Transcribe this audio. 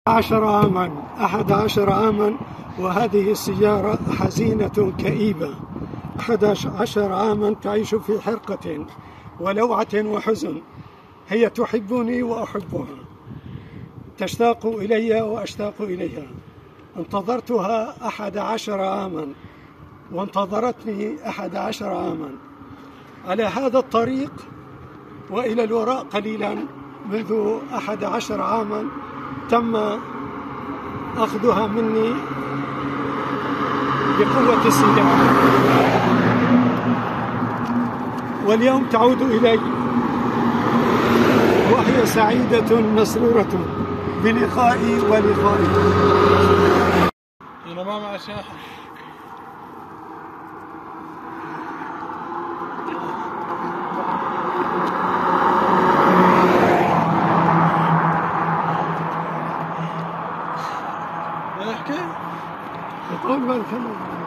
11 عاما وهذه السيارة حزينة كئيبة. 11 عاما تعيش في حرقة ولوعة وحزن. هي تحبني وأحبها، تشتاق إلي وأشتاق إليها. انتظرتها 11 عاما وانتظرتني 11 عاما على هذا الطريق وإلى الوراء قليلا. منذ 11 عاما تم أخذها مني بقوة السلاح، واليوم تعود إلي وهي سعيدة مسرورة بلقائي ولقائي. أنا ما مع شاحن. احكي طول بالك.